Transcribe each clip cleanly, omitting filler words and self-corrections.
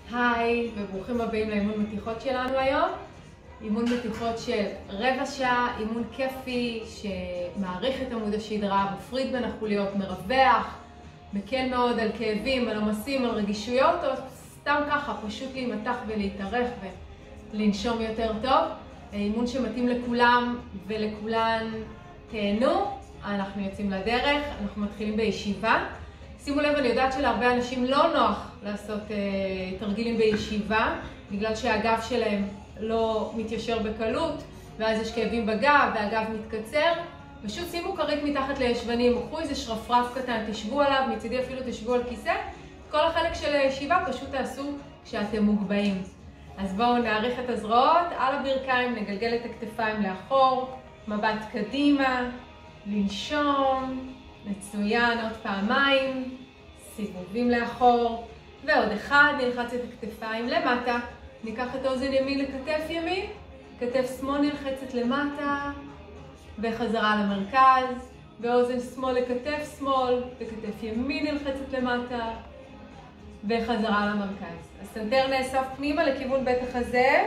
היי, וברוכים הבאים לאימון מתיחות שלנו היום. אימון מתיחות של רבע שעה, אימון כיפי שמעריך את עמוד השדרה, מפריד בין החוליות, מרווח, מקל מאוד על כאבים, על עומסים, על רגישויות, או סתם ככה, פשוט להימתח ולהתארך ולנשום יותר טוב. אימון שמתאים לכולם ולכולן. תהנו, אנחנו יוצאים לדרך, אנחנו מתחילים בישיבה. שימו לב, אני יודעת שלהרבה אנשים לא נוח לעשות תרגילים בישיבה, בגלל שהגב שלהם לא מתיישר בקלות, ואז יש כאבים בגב והגב מתקצר. פשוט שימו כרית מתחת לישבנים, קחו איזה שרפרף קטן, תשבו עליו, מצידי אפילו תשבו על כיסא. כל החלק של הישיבה פשוט תעשו כשאתם מוגבהים. אז בואו נעריך את הזרועות, על הברכיים, נגלגל את הכתפיים לאחור, מבט קדימה, לנשום, מצוין, עוד פעמיים, סיבובים לאחור, ועוד אחד, נלחץ את הכתפיים למטה, ניקח את אוזן ימין לכתף ימין, כתף שמאל נלחצת למטה, וחזרה למרכז, ואוזן שמאל לכתף שמאל, וכתף ימין נלחצת למטה, וחזרה למרכז. הסנטר נאסף פנימה לכיוון בית החזה,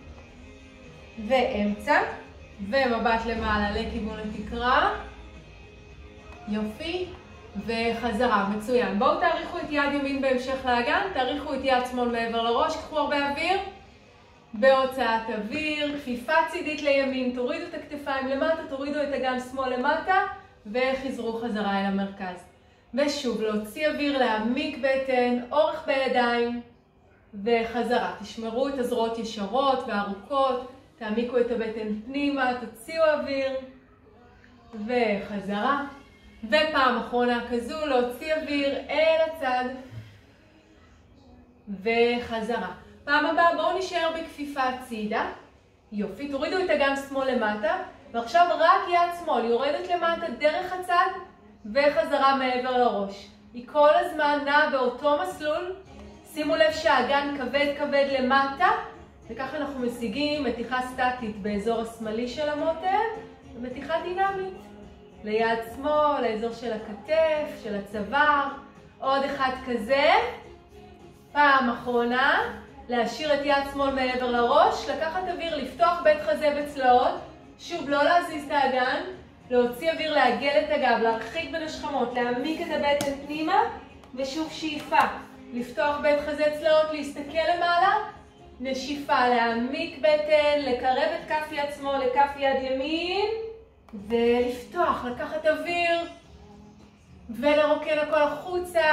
ואמצע, ומבט למעלה לכיוון התקרה. יופי, וחזרה, מצוין. בואו תאריכו את יד ימין בהמשך לאגן, תאריכו את יד שמאל מעבר לראש, קחו הרבה אוויר. בהוצאת אוויר, כפיפה צידית לימין, תורידו את הכתפיים למטה, תורידו את אגן שמאל למטה, וחזרו חזרה אל המרכז. ושוב, להוציא אוויר, להעמיק בטן, אורך בידיים, וחזרה. תשמרו את הזרועות ישרות וארוכות, תעמיקו את הבטן פנימה, תוציאו אוויר, וחזרה. ופעם אחרונה כזו, להוציא אוויר אל הצד, וחזרה. פעם הבאה בואו נשאר בכפיפה הצידה. יופי, תורידו את אגן שמאל למטה, ועכשיו רק יד שמאל יורדת למטה דרך הצד, וחזרה מעבר לראש. היא כל הזמן נעה באותו מסלול. שימו לב שהאגן כבד למטה, וככה אנחנו משיגים מתיחה סטטית באזור השמאלי של המותן, ומתיחה דינמית. ליד שמאל, לאזור של הכתף, של הצוואר. עוד אחד כזה. פעם אחרונה, להשאיר את יד שמאל מעבר לראש, לקחת אוויר, לפתוח בית חזה בצלעות. שוב, לא להזיז את האגן, להוציא אוויר, לעגל את הגב, להרחיק בין השכמות, להעמיק את הבטן פנימה, ושוב שאיפה. לפתוח בית חזה צלעות, להסתכל למעלה, נשיפה, להעמיק בטן, לקרב את כף יד שמאל לכף יד ימין, ולפתוח, לקחת אוויר, ולרוקן הכל החוצה.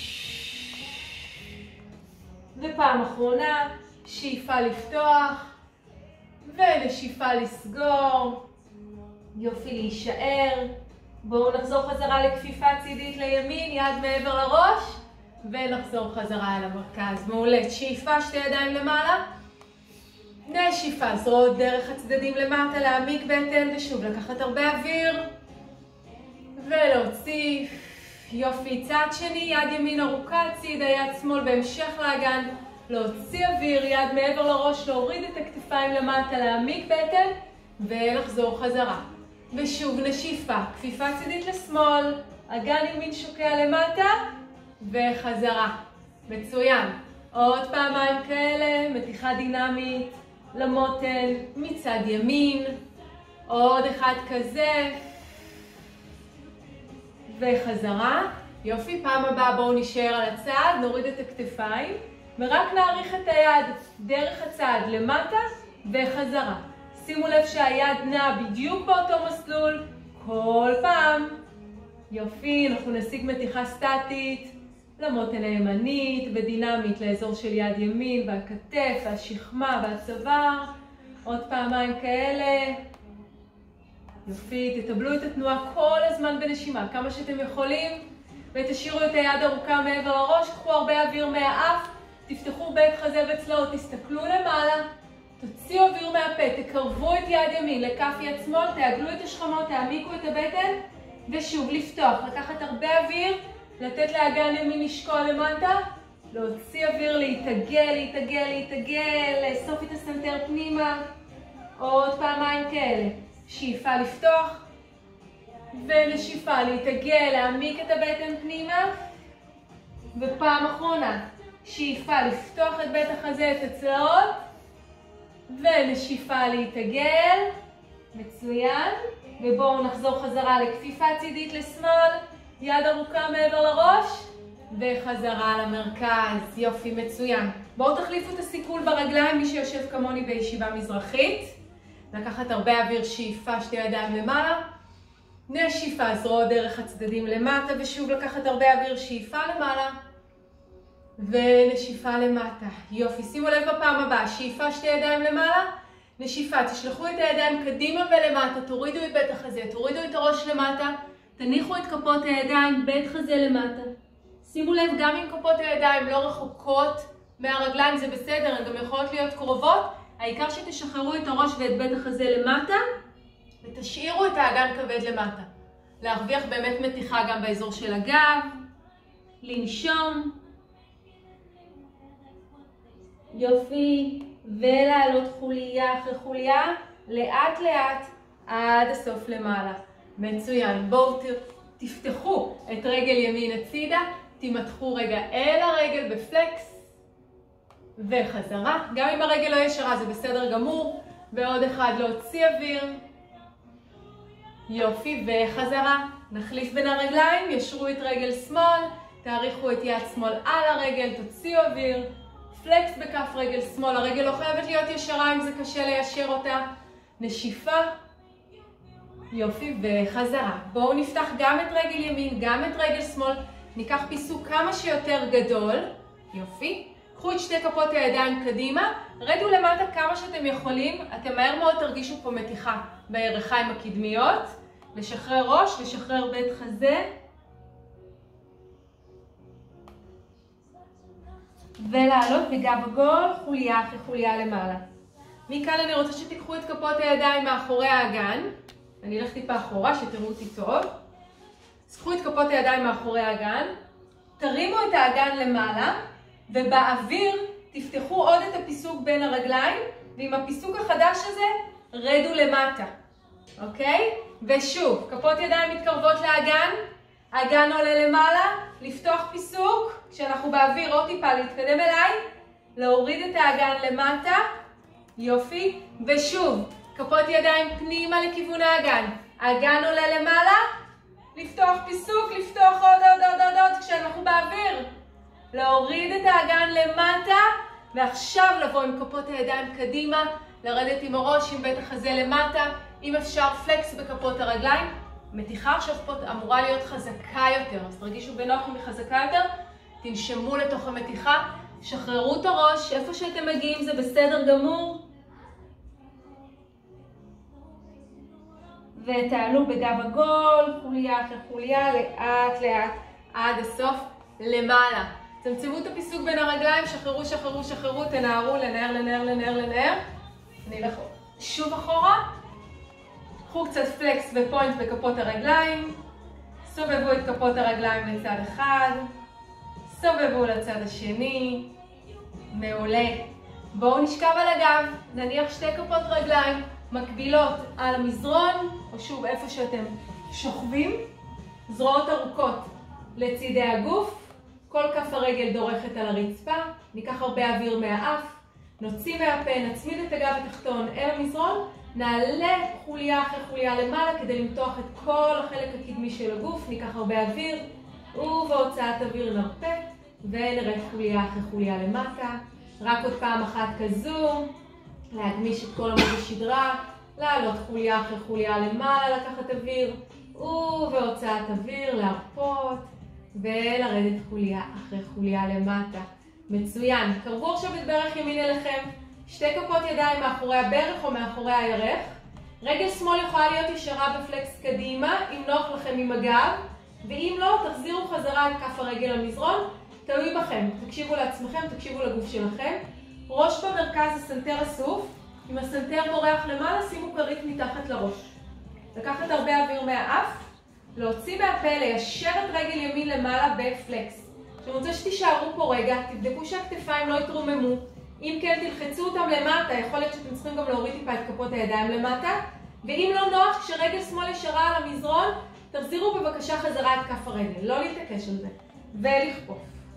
ופעם אחרונה, שאיפה לפתוח, ונשיפה לסגור. יופי, להישאר. בואו נחזור חזרה לכפיפה צידית לימין, יד מעבר לראש, ונחזור חזרה אל המרכז. מעולה, שאיפה, שתי ידיים למעלה. נשיפה, זרועות דרך הצדדים למטה, להעמיק בטן, ושוב לקחת הרבה אוויר, ולהוציא. יופי, צד שני, יד ימין ארוכה צידה, יד שמאל בהמשך לאגן, להוציא אוויר, יד מעבר לראש, להוריד את הכתפיים למטה, להעמיק בטן, ולחזור חזרה. ושוב נשיפה, כפיפה צידית לשמאל, אגן ימין שוקע למטה, וחזרה. מצוין. עוד פעמיים כאלה, מתיחה דינמית למותן מצד ימין. עוד אחד כזה, וחזרה. יופי, פעם הבאה בואו נשאר על הצד, נוריד את הכתפיים, ורק נעריך את היד דרך הצד למטה, וחזרה. שימו לב שהיד נעה בדיוק באותו מסלול, כל פעם. יופי, אנחנו נשיג מתיחה סטטית למותן הימנית ודינמית לאזור של יד ימין והכתף והשכמה והצוואר. עוד פעמיים כאלה. יופי, תטבלו את התנועה כל הזמן בנשימה, כמה שאתם יכולים, ותשאירו את היד ארוכה מעבר לראש, קחו הרבה אוויר מהאף, תפתחו בית חזה וצלעות, תסתכלו למעלה, תוציאו אוויר מהפה, תקרבו את יד ימין לכף יד שמאל, תעגלו את השכמות, תעמיקו את הבטן, ושוב לפתוח, לקחת הרבה אוויר, לתת לאגן ימין לשקוע למטה, להוציא אוויר, להתעגל, לאסוף את הסנטר פנימה. עוד פעמיים כאלה. שאיפה לפתוח, ונשיפה להתעגל, להעמיק את הבטן פנימה. ופעם אחרונה, שאיפה לפתוח את בית החזה, את הצלעות, ונשיפה להתעגל, מצוין. ובואו נחזור חזרה לכפיפה צידית לשמאל, יד ארוכה מעבר לראש, וחזרה למרכז. יופי, מצוין. בואו תחליפו את הסיכול ברגליים, מי שיושב כמוני בישיבה מזרחית. לקחת הרבה אוויר, שאיפה, שתי ידיים למעלה. נשיפה, זרועות דרך הצדדים למטה, ושוב לקחת הרבה אוויר, שאיפה למעלה. ונשיפה למטה. יופי, שימו לב בפעם הבאה, שאיפה, שתי ידיים למעלה. נשיפה, תשלחו את הידיים קדימה ולמטה, תורידו את בית החזה, תורידו את הראש למטה, תניחו את כפות הידיים, בית חזה למטה. שימו לב, גם אם כפות הידיים לא רחוקות מהרגליים זה בסדר, הן גם יכולות להיות קרובות, העיקר שתשחררו את הראש ואת בית החזה למטה, ותשאירו את האגן כבד למטה. להרוויח באמת מתיחה גם באזור של הגב, לנשום. יופי, ולעלות חוליה אחרי חוליה, לאט לאט עד הסוף למעלה. מצוין, בואו תפתחו את רגל ימין הצידה, תימתחו רגע אל הרגל בפלקס, וחזרה. גם אם הרגל לא ישרה זה בסדר גמור, ועוד אחד להוציא אוויר. יופי, וחזרה. נחליף בין הרגליים, ישרו את רגל שמאל, תאריכו את יד שמאל על הרגל, תוציאו אוויר. פלקס בכף רגל שמאל, הרגל לא חייבת להיות ישרה אם זה קשה ליישר אותה. נשיפה. יופי, וחזרה. בואו נפתח גם את רגל ימין, גם את רגל שמאל. ניקח פיסוק כמה שיותר גדול. יופי. קחו את שתי כפות הידיים קדימה, רדו למטה כמה שאתם יכולים. אתם מהר מאוד תרגישו פה מתיחה בירכיים הקדמיות. לשחרר ראש, לשחרר בית חזה. ולעלות בגב עגול, חוליה אחרי חוליה למעלה. מכאן אני רוצה שתיקחו את כפות הידיים מאחורי האגן. אני אלך טיפה אחורה שתראו אותי טוב. אז קחו את כפות הידיים מאחורי האגן. תרימו את האגן למעלה, ובאוויר תפתחו עוד את הפיסוק בין הרגליים, ועם הפיסוק החדש הזה רדו למטה. אוקיי? ושוב, כפות ידיים מתקרבות לאגן, האגן עולה למעלה, לפתוח פיסוק, כשאנחנו באוויר עוד טיפה להתקדם אליי, להוריד את האגן למטה, יופי, ושוב, כפות ידיים פנימה לכיוון האגן, האגן עולה למעלה, לפתוח פיסוק, לפתוח עוד, כשאנחנו באוויר, להוריד את האגן למטה, ועכשיו לבוא עם כפות הידיים קדימה, לרדת עם הראש, עם בית החזה למטה, אם אפשר פלקס בכפות הרגליים. מתיחה עכשיו פה אמורה להיות חזקה יותר, אז תרגישו בנוח אם היא חזקה יותר, תנשמו לתוך המתיחה, שחררו את הראש, איפה שאתם מגיעים זה בסדר גמור. ותעלו בגב עגול, חוליה אחרי חוליה, לאט לאט עד הסוף למעלה. צמצמו את הפיסוק בין הרגליים, שחררו, שחררו, שחררו, תנערו, לנער, לנער, לנער, לנער. אני אלך שוב אחורה. קחו קצת פלקס ופוינט בכפות הרגליים. סובבו את כפות הרגליים לצד אחד. סובבו לצד השני. מעולה. בואו נשכב על הגב. נניח שתי כפות רגליים מקבילות על המזרון, או שוב איפה שאתם שוכבים. זרועות ארוכות לצידי הגוף. כל כף הרגל דורכת על הרצפה. ניקח הרבה אוויר מהאף. נוציא מהפה, נצמיד את הגב התחתון אל המזרון. נעלה חוליה אחרי חוליה למעלה כדי למתוח את כל החלק הקדמי של הגוף. ניקח הרבה אוויר, ובהוצאת אוויר נרפה, ונרד חוליה אחרי חוליה למטה. רק עוד פעם אחת כזו, להגמיש את כל עמוד השדרה, לעלות חוליה אחרי חוליה למעלה, לקחת אוויר, ובהוצאת אוויר להרפות, ולרדת חוליה אחרי חוליה למטה. מצוין. קרבו עכשיו את ברך ימין אליכם. שתי כפות ידיים מאחורי הברך או מאחורי הירך. רגל שמאל יכולה להיות ישרה בפלקס קדימה, אם נוח לכם עם הגב, ואם לא, תחזירו חזרה את כף הרגל למזרון, תלוי בכם. תקשיבו לעצמכם, תקשיבו לגוף שלכם. ראש במרכז, הסנטר אסוף. אם הסנטר בורח למעלה, שימו כרית מתחת לראש. לקחת הרבה אוויר מהאף, להוציא מהפה, ליישר את רגל ימין למעלה בפלקס. אני רוצה שתישארו פה רגע, תבדקו שהכתפיים לא יתרוממו. אם כן, תלחצו אותם למטה, יכול להיות שאתם צריכים גם להוריד טיפה את כפות הידיים למטה. ואם לא נוח, כשרגל שמאל ישרה על המזרון, תחזירו בבקשה חזרה את כף הרגל, לא להתעקש על זה. ולכפוף.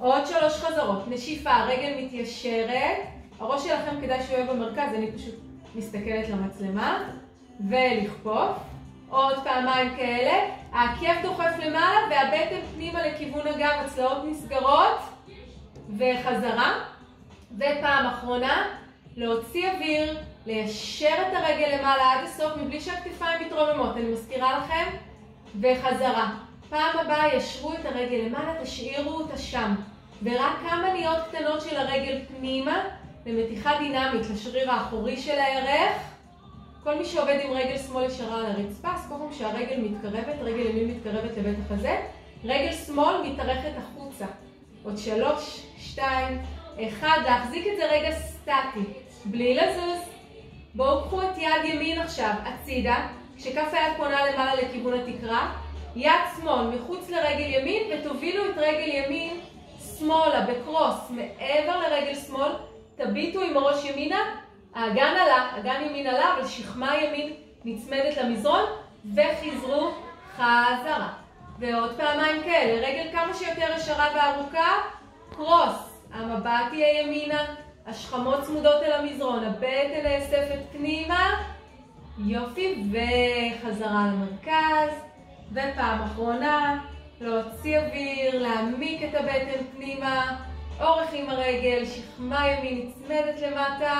עוד 3 חזרות. נשיפה, הרגל מתיישרת. הראש שלכם כדאי שהוא יהיה במרכז, אני פשוט מסתכלת למצלמה. ולכפוף. עוד פעמיים כאלה. העקב דוחף למעלה והבטן פנימה לכיוון הגב, הצלעות נסגרות. וחזרה. ופעם אחרונה, להוציא אוויר, ליישר את הרגל למעלה עד הסוף מבלי שהכתפיים מתרוממות, אני מזכירה לכם. וחזרה. פעם הבאה ישרו את הרגל למעלה, תשאירו אותה שם. ורק כמה ניות קטנות של הרגל פנימה, למתיחה דינמית לשריר האחורי של הירך. כל מי שעובד עם רגל שמאל ישרה על הרצפה, אז כל פעם שהרגל מתקרבת, רגל ימין מתקרבת לבית החזה, רגל שמאל מתארכת החוצה. עוד 3, 2, 1, להחזיק את זה רגע סטטי, בלי לזוז. בואו קחו את יד ימין עכשיו, הצידה, כשכף היד פונה למעלה לכיוון התקרה, יד שמאל מחוץ לרגל ימין ותובילו את רגל ימין שמאלה בקרוס מעבר לרגל שמאל, תביטו עם הראש ימינה, האגן עלה, אגן ימין עלה, אבל שכמה ימין נצמדת למזרון וחיזרו חזרה. ועוד פעמיים כאלה, רגל כמה שיותר ישרה וארוכה, קרוס, המבט יהיה ימינה, השכמות צמודות אל המזרון, הבטן נאספת פנימה, יופי, וחזרה למרכז. ופעם אחרונה, להוציא אוויר, להעמיק את הבטן פנימה, אורך עם הרגל, שכמה ימין נצמדת למטה,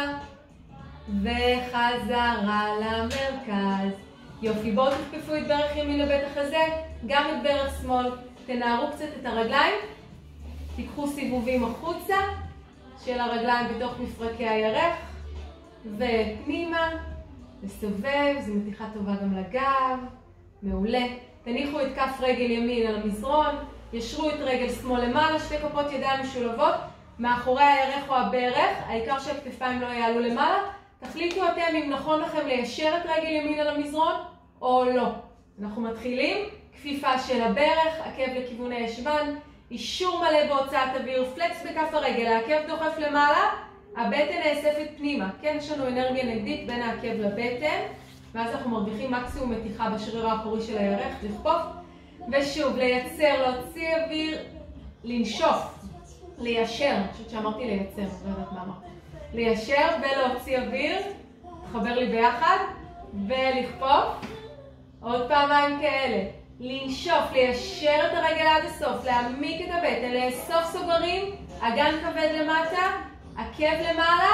וחזרה למרכז. יופי, בואו תכפפו את ברך ימין לבית החזה, גם את ברך שמאל, תנערו קצת את הרגליים, תיקחו סיבובים החוצה של הרגליים בתוך מפרקי הירך, ופנימה, לסובב, זו מתיחה טובה גם לגב, מעולה. תניחו את כף רגל ימין על המזרון, ישרו את רגל שמאל למעלה, 2 כפות ידיים משולבות, מאחורי הירך או הברך, העיקר שהכתפיים לא יעלו למעלה. תחליטו אתם אם נכון לכם ליישר את רגל ימין על המזרון או לא. אנחנו מתחילים, כפיפה של הברך, עקב לכיוון הישבן, אישור מלא בהוצאת אוויר, פלקס בכף הרגל, העקב דוחף למעלה, הבטן נאספת פנימה. כן, יש לנו אנרגיה נגדית בין העקב לבטן, ואז אנחנו מרוויחים מקסימום מתיחה בשריר האחורי של הירך, לכפוף. ושוב, לייצר, להוציא אוויר, לנשוף, ליישר, אני חושבת שאמרתי לייצר, לא יודעת מה אמרתי. ליישר ולהוציא אוויר, תחבר לי ביחד, ולכפוף. עוד פעמיים כאלה. לנשוף, ליישר את הרגל עד הסוף, להעמיק את הבטן, לאסוף סוגרים, אגן כבד למטה, עקב למעלה,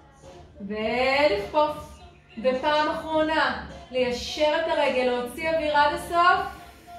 ולכפוף. ופעם אחרונה, ליישר את הרגל, להוציא אוויר עד הסוף.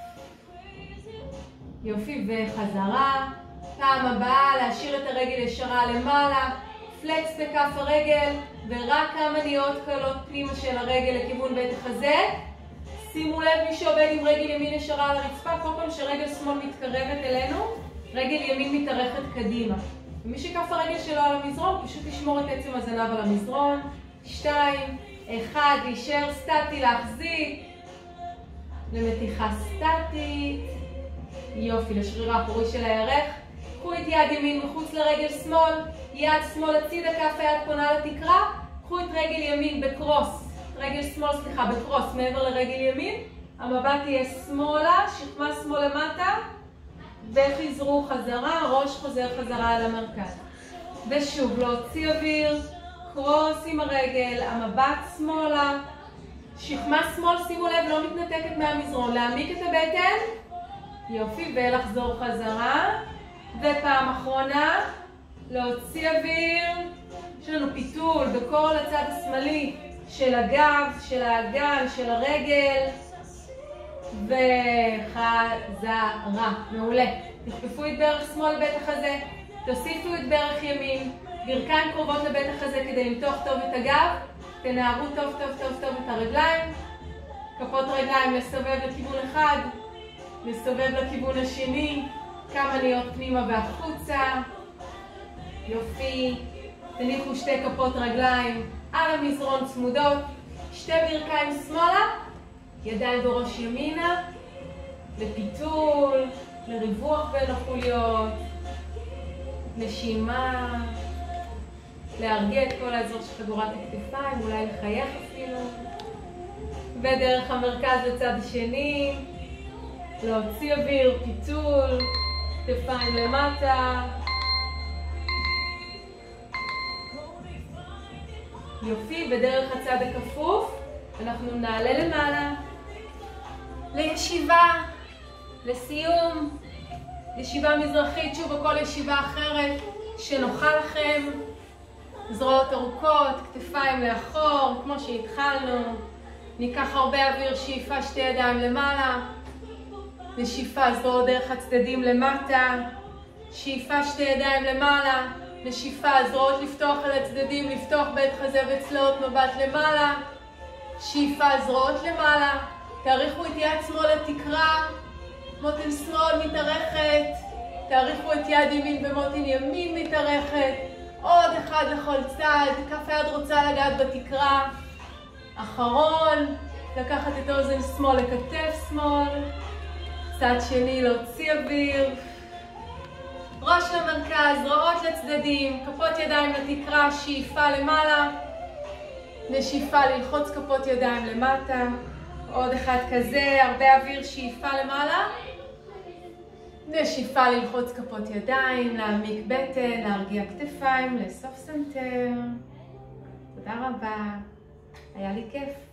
יופי, וחזרה. פעם הבאה, להשאיר את הרגל ישרה למעלה, פלקס בכף הרגל, ורק כמה ניות קלות פנימה של הרגל לכיוון בית החזה. שימו לב, מי שעובד עם רגל ימין ישרה על הרצפה, כל פעם שרגל שמאל מתקרבת אלינו, רגל ימין מתארכת קדימה. ומי שכף הרגל שלו על המזרון, פשוט ישמור את עצם הזנב על המזרון. 2, 1, להישאר סטטי, להחזיק, למתיחה סטטית. יופי, לשריר האחורי של הירך. קחו את יד ימין מחוץ לרגל שמאל, יד שמאל הצידה, כף היד פונה לתקרה. קחו את רגל ימין בקרוס, רגל שמאל, סליחה, בקרוס מעבר לרגל ימין. המבט יהיה שמאלה, שכמה שמאל למטה, וחיזרו חזרה, ראש חוזר חזרה על המרכז. ושוב, להוציא אוויר, קרוס עם הרגל, המבט שמאלה, שכמה שמאל, שימו לב, לא מתנתקת מהמזרון, להעמיק את הבטן. יופי, ולחזור חזרה. ופעם אחרונה, להוציא אוויר. יש לנו פיתול בכל הצד השמאלי של הגב, של האגן, של הרגל. וחזרה. מעולה. תכפפו את ברך שמאל לבית החזה, תוסיפו את ברך ימין, ברכיים קרובות לבית החזה כדי למתוח טוב את הגב, תנערו טוב טוב טוב טוב את הרגליים, כפות רגליים לסובב לכיוון אחד, לסובב לכיוון השני, כמה ניות פנימה והחוצה. יופי. תניחו 2 כפות רגליים על המזרון צמודות, 2 ברכיים שמאלה, ידיים בראש ימינה, לפיתול, לריווח בין החוליות, נשימה, להרגיע את כל האזור של חגורת הכתפיים, אולי לחייך אפילו, ודרך המרכז לצד השני, להוציא אוויר, פיתול, כתפיים למטה. יופי, בדרך הצד הכפוף אנחנו נעלה למעלה לישיבה, לסיום, ישיבה מזרחית, שוב או כל ישיבה אחרת שנוחה לכם. זרועות ארוכות, כתפיים לאחור, כמו שהתחלנו. ניקח הרבה אוויר, שאיפה שתי ידיים למעלה. נשיפה זרועות דרך הצדדים למטה. שאיפה שתי ידיים למעלה. נשיפה זרועות לפתוח על הצדדים, לפתוח בית חזה וצלעות, מבט למעלה. שאיפה זרועות למעלה. תאריכו את יד שמאל לתקרה. מותן שמאל מתארכת. תאריכו את יד ימין ומותן ימין מתארכת. עוד אחד לכל צד, כף היד רוצה לגעת בתקרה. אחרון, לקחת את האוזן שמאל לכתף שמאל. צד שני להוציא אוויר. ראש למרכז, זרועות לצדדים, כפות ידיים לתקרה, שאיפה למעלה. נשיפה ללחוץ כפות ידיים למטה. עוד אחד כזה, הרבה אוויר, שאיפה למעלה. נשיפה ללחוץ כפות ידיים, להעמיק בטן, להרגיע כתפיים, לאסוף סנטר. תודה רבה, היה לי כיף.